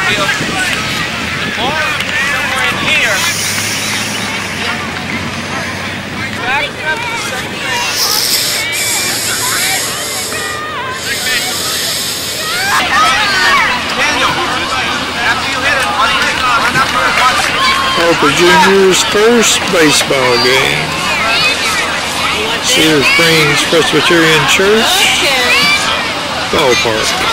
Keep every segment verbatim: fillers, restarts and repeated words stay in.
field. The ball is somewhere in here. Back up to second base. Daniel, after you hit it, run up and watch it. Harper Junior's first baseball game. Cedar Springs Presbyterian Church Ballpark.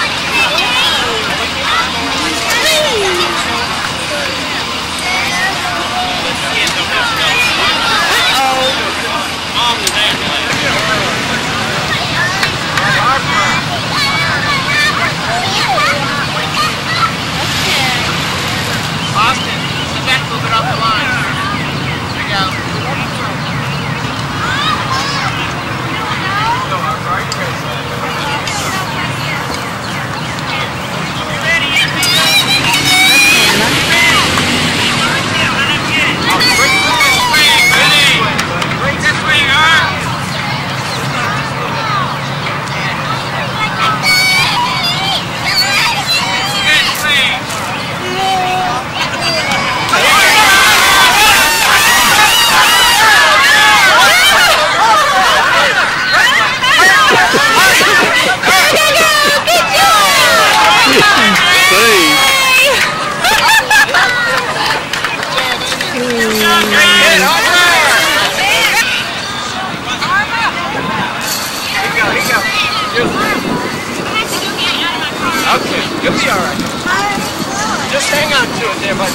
Okay, you'll be alright. Just hang on to it there, bud.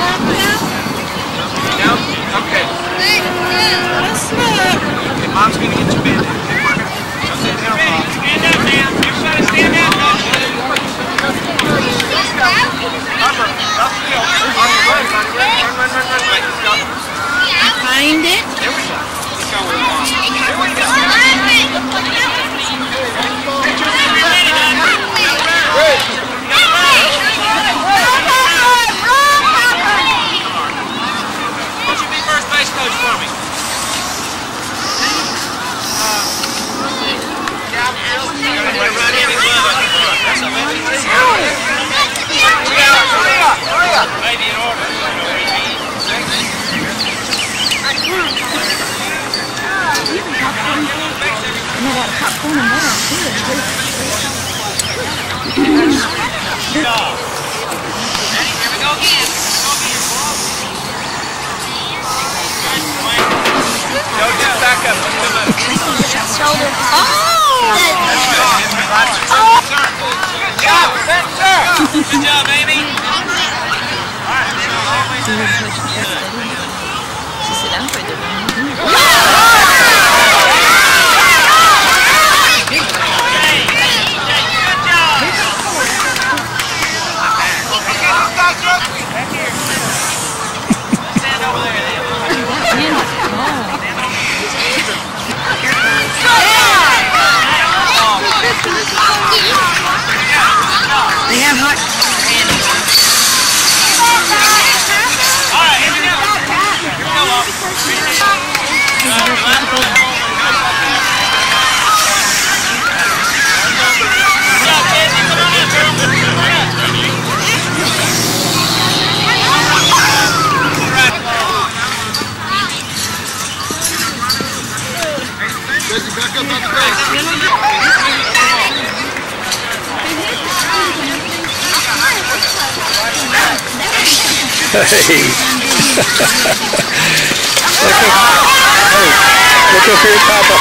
No? Okay. Okay, Mom's gonna get you band-aid. Stand down, Mom. Stand up, man. Everybody stand up. Harper, up the field. Harper, run, run, run, run, run, run, run. Find it. There we go. Let's go with Mom. There we go. Good. Who's your first base coach for me? Maybe in order. No, just back up. Shoulder. Oh! Good job, Spencer. Good job, baby. All right. She sit down for the They have hot candy. All right, here we go. Here we go, Mom. Hey. look, up, hey, look up here, Papa.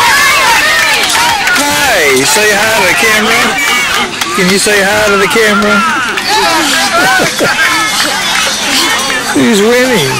Hi, say hi to the camera. Can you say hi to the camera? Who's winning?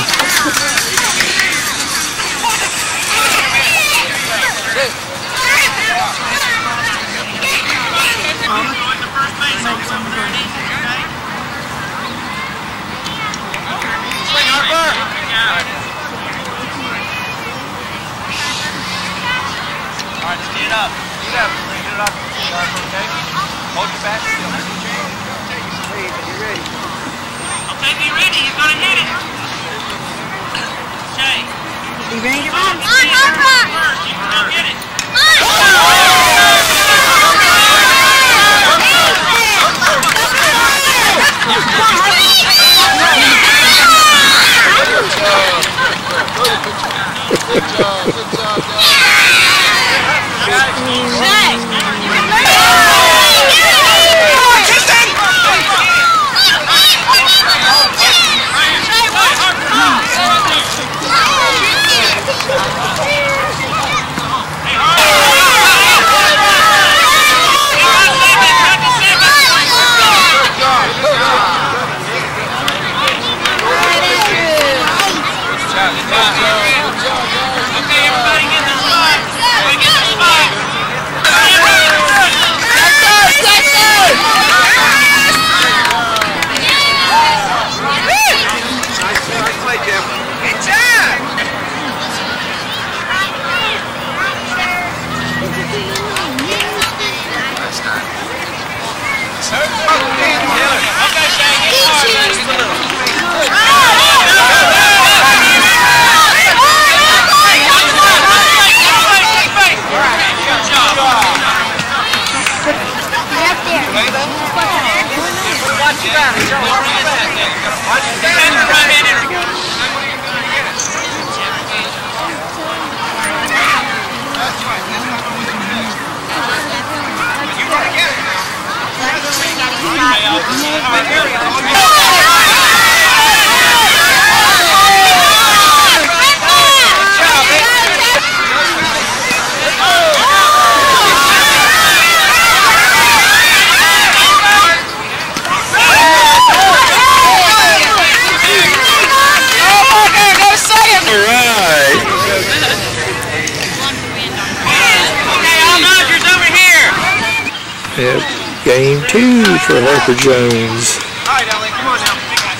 Alright, stand up. Stand up. Bring it up. Okay? Hold your back still. Hey, you ready? Okay, be ready. You're gonna hit it. Shay. Be ready to run. Come on, Harper! First, you can go get it. Come on! Game two for Harper Jones. All right, Ellie, come on now.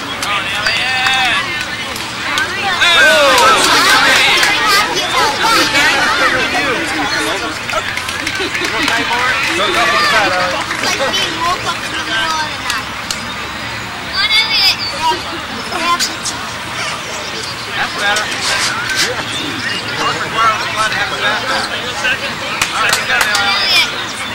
That's better. Harper's glad to have a back. All right, you got it, Ellie.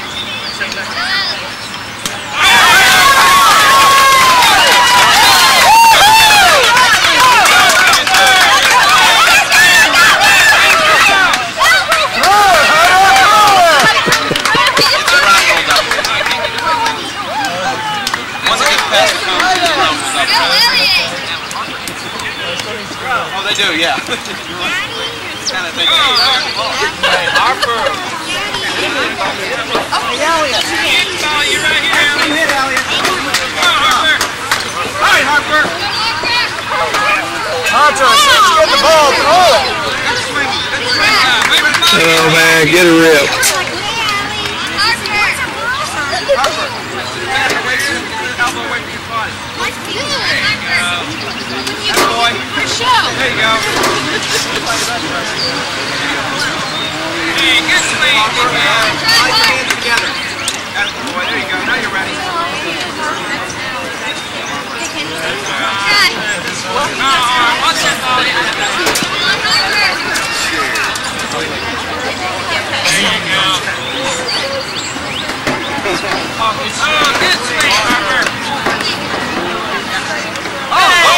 Oh, they do, yeah. Kind of thing. Hey, Harper. Oh, Elliot. You're right here, Elliot. You hit, Elliot. Come on, Harper. All right, Harper. Harper, as soon as you get the ball, throw it. Oh, man, get a rip. Harper. Elbow away from your body. That boy. There you go. Hey, good swing. Harper, slide your hands together. That's the boy. There you go. Now you're ready. Oh, watch that ball. There you go. Oh, good swing, Harper. Oh, oh,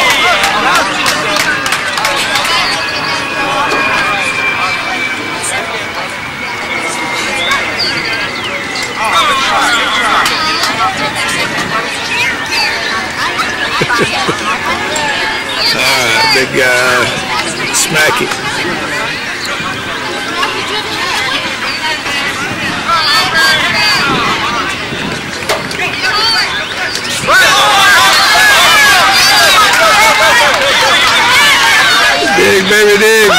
Alright, big guy. Smack it. Dig, baby, dig.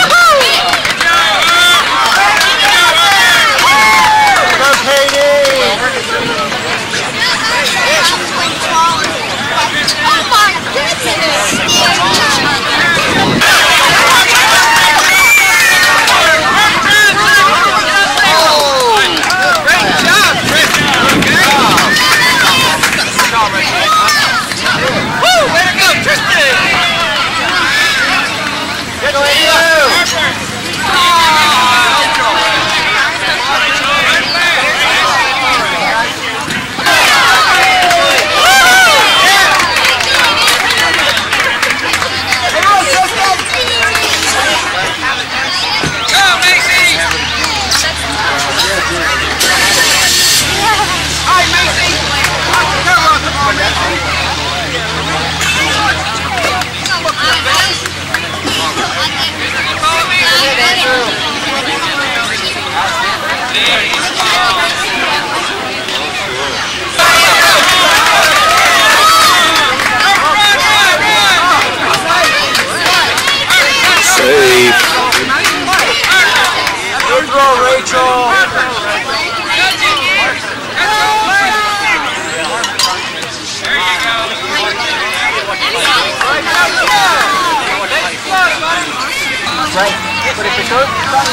Right. But if it goes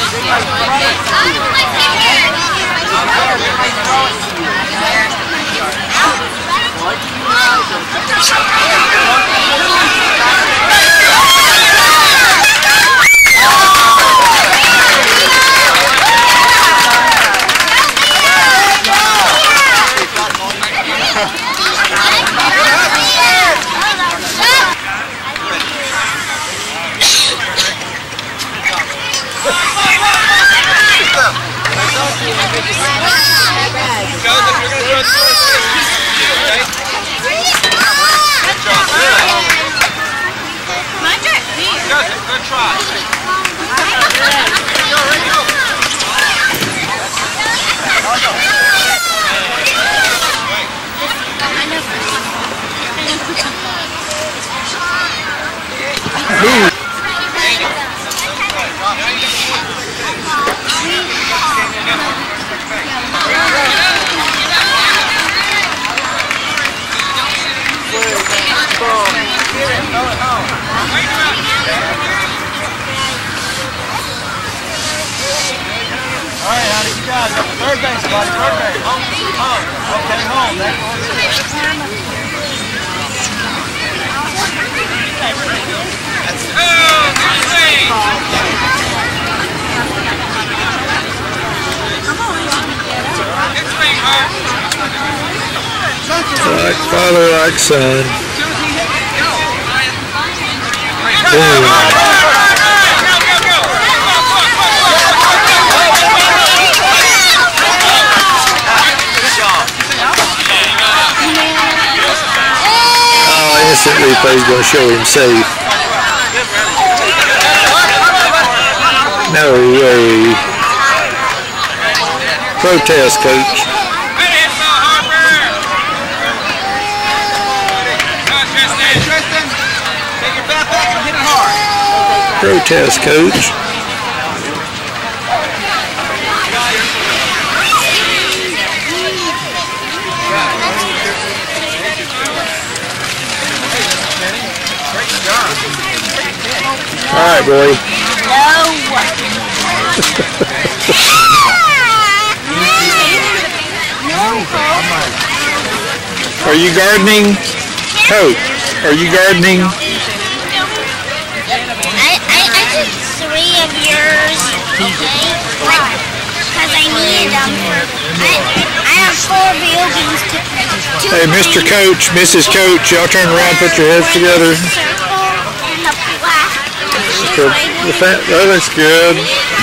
Good try. Alright, honey, you guys up to third base, buddy. Third base. Home. Home. Okay, home. That's Like father, like son. Boom. Instant replay is going to show him safe. No way. Protest, coach. Protest, coach. All right, boy. No. Are you gardening? Coach, are you gardening? I, I, I took three of yours, okay? Like, because I need them for, I, I have four buildings to, two Hey, Mister Coach, Missus Coach, y'all turn around, put your heads together. The, the fat, that looks good.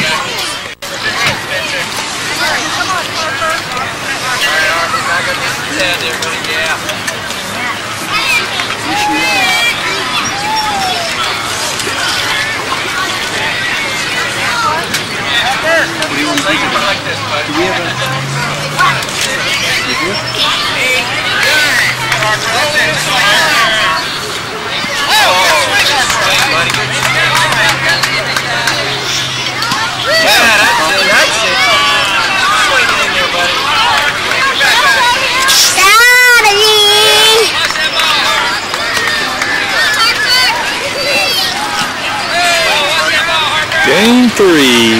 Game three.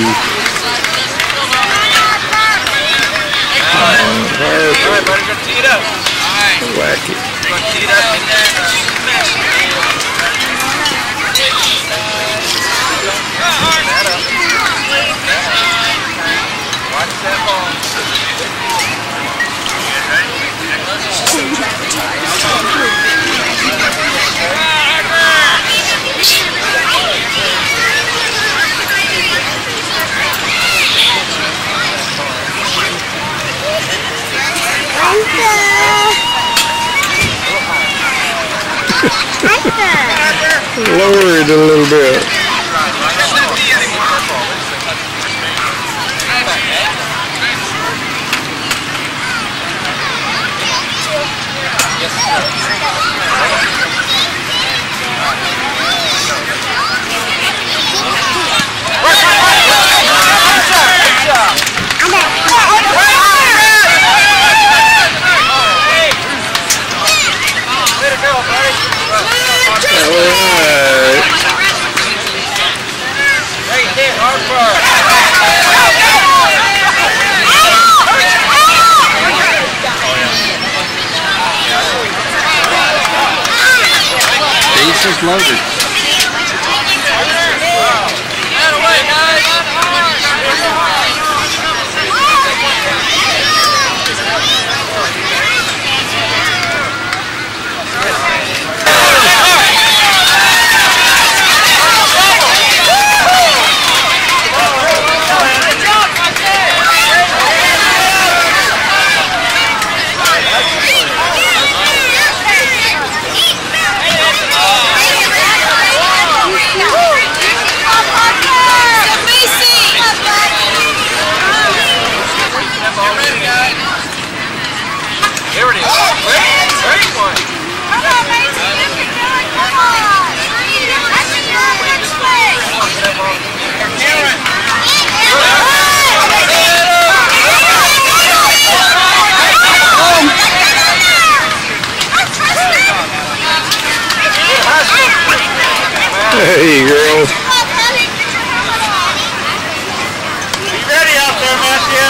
Alright, buddy, go tee it up. Alright. Whack it. Go tee it up in there. Watch that ball. Lower it a little bit. Alright. Great hit, Harper. Base is loaded. Get away, guys. Hey, girl. You ready out there, Matthew?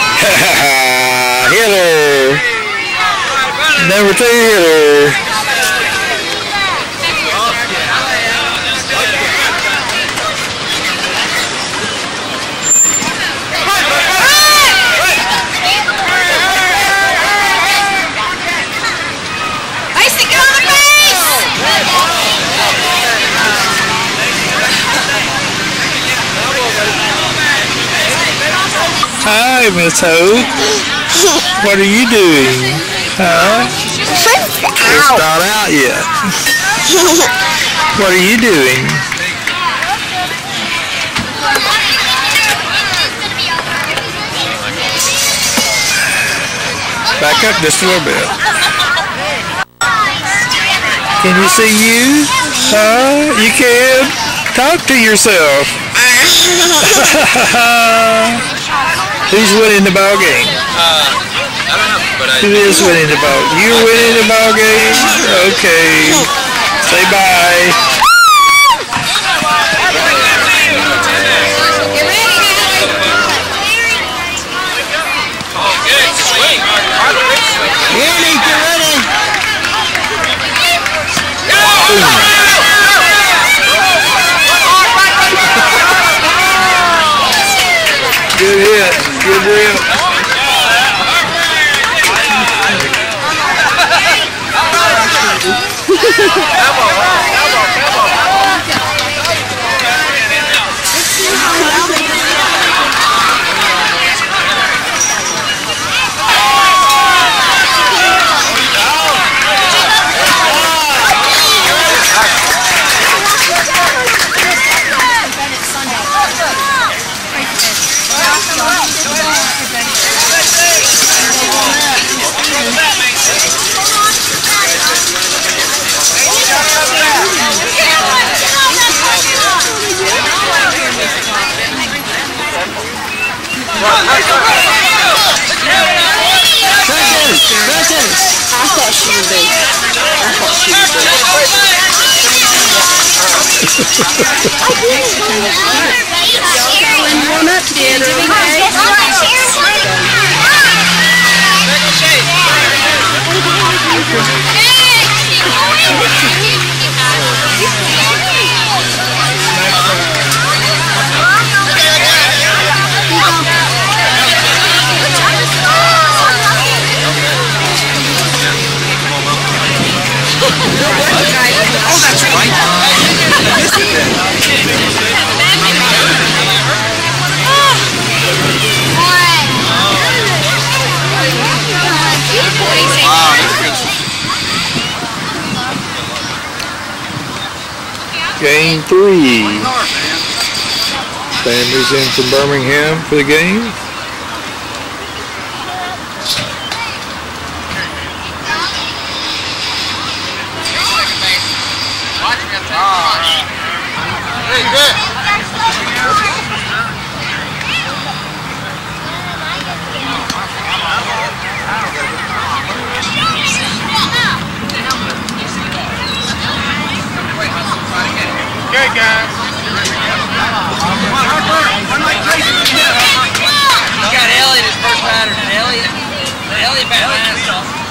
Hitter. Number two hitter. Hi, Miss Hope. What are you doing? Huh? It's not out yet. What are you doing? Back up just a little bit. Can you see you? Huh? You can? Talk to yourself. Who's winning the ball game? Uh, I don't know, but I... Who is winning the ball? You're winning the ball game? Okay. Say bye. Oh, good. Swing. Ready, get ready. Good hit. Good rip. Presents! I thought she would be. I thought she would be. When one up together, Oh, that's right. Game three. Sanders in from Birmingham for the game. Okay, guys. Come on, Harper. One like Tracy. He's got Elliott his first batter. Elliott. Elliott back last.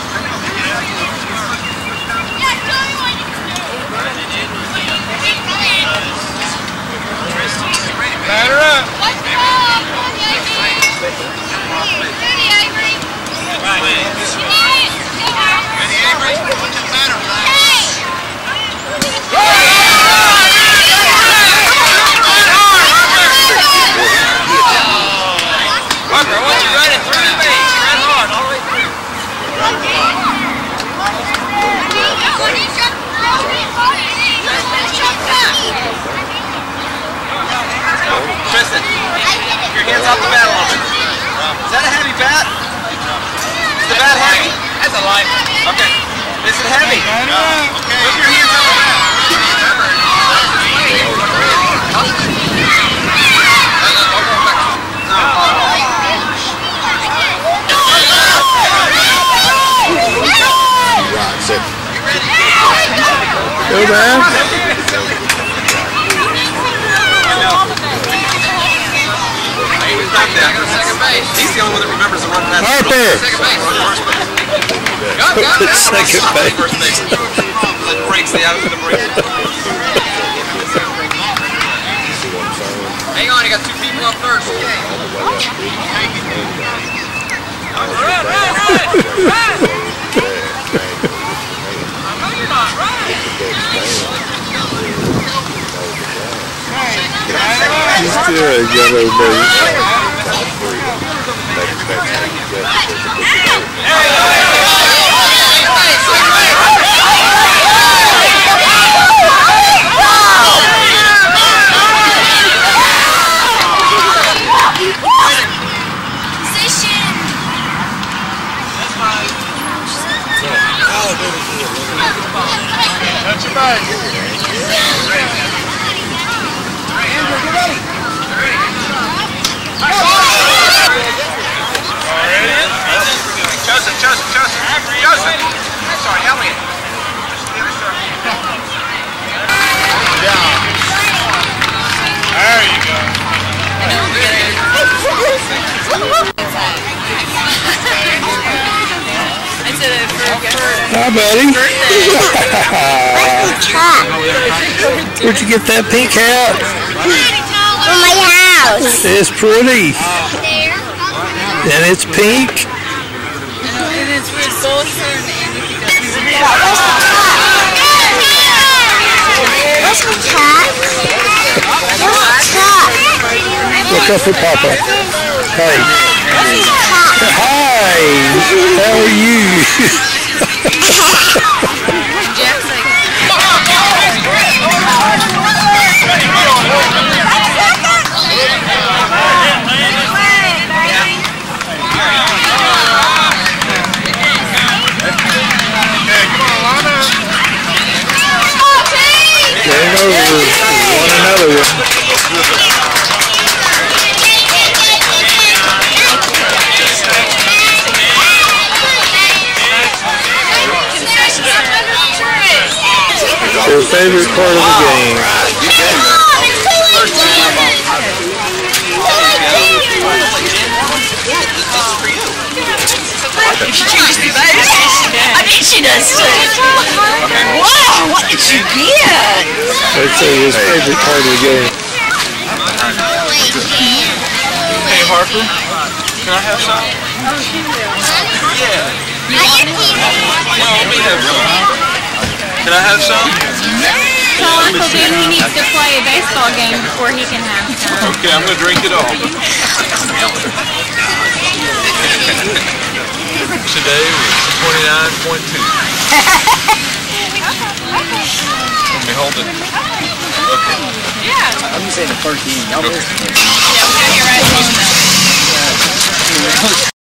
Batter up. Let's go. Ready, Avery. Ready, Avery. What's the batter? Harper, I want you running through the base. Run hard all the way through. Tristan, your hands off the bat a little bit. Is that a heavy bat? Is the bat heavy? That's a light. Okay. Is it heavy? No. Okay. Put your hands on the bat. Go, man. the only one that remembers the run past. Harper! Second base. Go, go, go. Second base. First base. That breaks the out of the break. Hang on, you got two people up first. Okay. Run, run, run, run! I know you're not right. He's good, yellow baby. That's your bag. Andrew, get ready. Joseph, Joseph, Joseph, Joseph. Sorry, Elliot. There you go. Hi, buddy. Where'd you get that pink hat? From my house. It's pretty. And it's pink. And it's with both her and Andy. What's my cat? What's my cat? Look up for Papa. Hey. Hi. How are you? Jack's like, Game over. One another one. Your favorite part of the game. I think she does too. Wow, what did you get? I'd say his favorite part of the game. Hey, Harper, can I have some? Yeah. Well, let me have some. Can I have some? Tell Uncle Ben he needs to play a baseball game before he can have some. Okay, I'm going to drink it all. Today was twenty-nine point two. Let me hold it. Okay. Yeah. I'm just saying the first game. Y'all Okay. Yeah, we got your right.